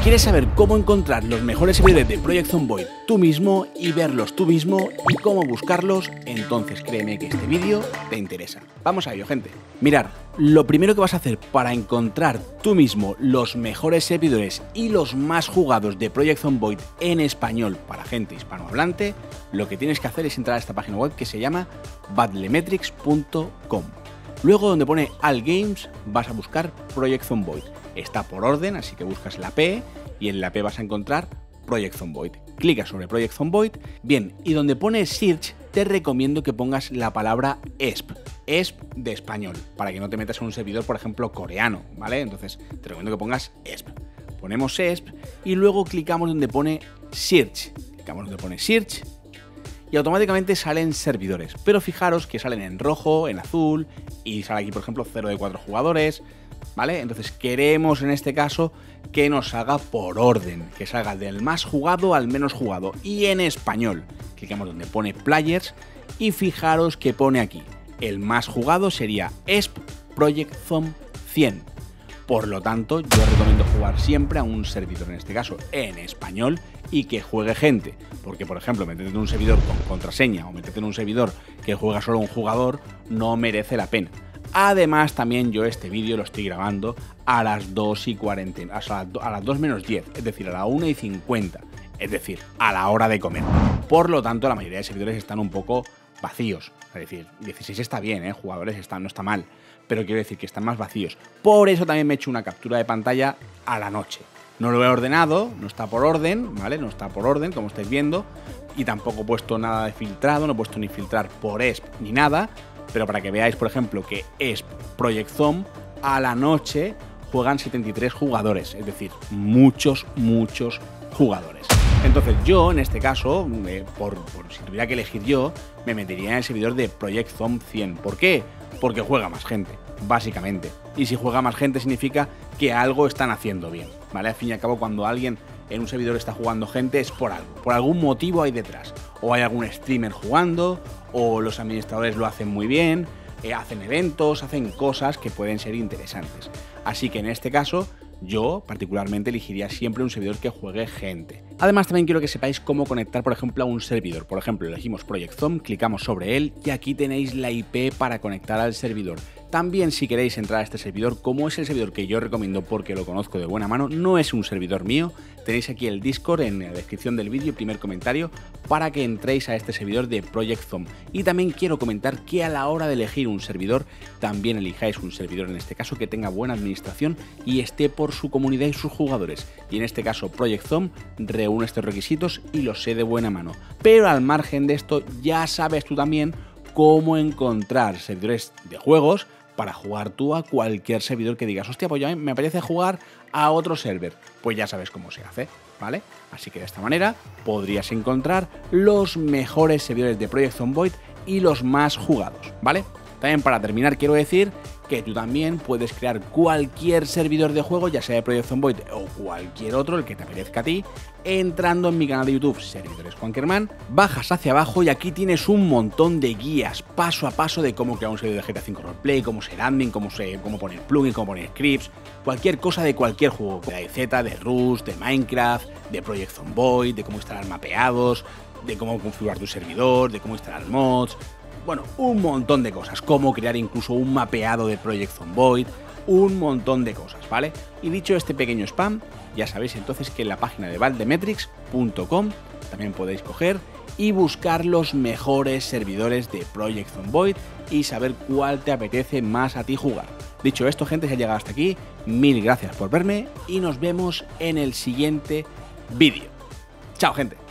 ¿Quieres saber cómo encontrar los mejores servidores de Project Zomboid tú mismo y verlos tú mismo y cómo buscarlos? Entonces créeme que este vídeo te interesa. Vamos a ello, gente. Mirad, lo primero que vas a hacer para encontrar tú mismo los mejores servidores y los más jugados de Project Zomboid en español para gente hispanohablante, lo que tienes que hacer es entrar a esta página web que se llama battlemetrics.com. Luego, donde pone All Games, vas a buscar Project Zomboid. Está por orden, así que buscas la P y en la P vas a encontrar Project Zomboid. Clicas sobre Project Zomboid. Bien, y donde pone Search, te recomiendo que pongas la palabra ESP. ESP de español, para que no te metas en un servidor, por ejemplo, coreano, ¿vale? Entonces, te recomiendo que pongas ESP. Ponemos ESP y luego clicamos donde pone Search. Clicamos donde pone Search y automáticamente salen servidores. Pero fijaros que salen en rojo, en azul y sale aquí, por ejemplo, 0 de 4 jugadores. ¿Vale? Entonces queremos en este caso que nos salga por orden, que salga del más jugado al menos jugado y en español. Clicamos donde pone Players y fijaros que pone aquí, el más jugado sería ESP Project Zom 100. Por lo tanto, yo recomiendo jugar siempre a un servidor, en este caso en español, y que juegue gente. Porque, por ejemplo, meterte en un servidor con contraseña o meterte en un servidor que juega solo un jugador no merece la pena. Además, también yo este vídeo lo estoy grabando a las 2:40, a las 2 menos 10, es decir, a la 1:50, es decir, a la hora de comer. Por lo tanto, la mayoría de servidores están un poco vacíos. Es decir, 16 está bien, jugadores no está mal, pero quiero decir que están más vacíos. Por eso también me he hecho una captura de pantalla a la noche. No lo he ordenado, no está por orden, ¿vale? No está por orden, como estáis viendo, y tampoco he puesto nada de filtrado, no he puesto ni filtrar por ESP ni nada. Pero para que veáis, por ejemplo, que ESP Project Zom a la noche juegan 73 jugadores, es decir, muchos jugadores. Entonces yo, en este caso, si tuviera que elegir yo, me metería en el servidor de Project Zom 100. ¿Por qué? Porque juega más gente, básicamente. Y si juega más gente significa que algo están haciendo bien, ¿vale? Al fin y al cabo, cuando alguien en un servidor está jugando gente es por algo, por algún motivo hay detrás. O hay algún streamer jugando, o los administradores lo hacen muy bien, hacen eventos, hacen cosas que pueden ser interesantes. Así que en este caso, yo particularmente elegiría siempre un servidor que juegue gente. Además, también quiero que sepáis cómo conectar, por ejemplo, a un servidor. Por ejemplo, elegimos Project Zom, clicamos sobre él y aquí tenéis la IP para conectar al servidor. También, si queréis entrar a este servidor, como es el servidor que yo recomiendo porque lo conozco de buena mano, no es un servidor mío, tenéis aquí el Discord en la descripción del vídeo, primer comentario, para que entréis a este servidor de Project Zom. Y también quiero comentar que a la hora de elegir un servidor, también elijáis un servidor, en este caso, que tenga buena administración y esté por su comunidad y sus jugadores. Y en este caso, Project Zom reúne estos requisitos y los sé de buena mano. Pero al margen de esto, ya sabes tú también cómo encontrar servidores de juegos para jugar tú a cualquier servidor que digas, hostia, pues ya me apetece jugar a otro server. Pues ya sabes cómo se hace, ¿vale? Así que de esta manera podrías encontrar los mejores servidores de Project Zomboid y los más jugados, ¿vale? También para terminar quiero decir que tú también puedes crear cualquier servidor de juego, ya sea de Project Zomboid o cualquier otro, el que te apetezca a ti, entrando en mi canal de YouTube, Servidores Juankerman, bajas hacia abajo y aquí tienes un montón de guías paso a paso de cómo crear un servidor de GTA V Roleplay, cómo ser admin, cómo poner plugins, cómo poner scripts, cualquier cosa de cualquier juego, de DayZ, de Rust, de Minecraft, de Project Zomboid, de cómo instalar mapeados, de cómo configurar tu servidor, de cómo instalar mods. Bueno, un montón de cosas, cómo crear incluso un mapeado de Project Zomboid, un montón de cosas, ¿vale? Y dicho este pequeño spam, ya sabéis entonces que en la página de battlemetrics.com también podéis coger y buscar los mejores servidores de Project Zomboid y saber cuál te apetece más a ti jugar. Dicho esto, gente, si ha llegado hasta aquí, mil gracias por verme y nos vemos en el siguiente vídeo. ¡Chao, gente!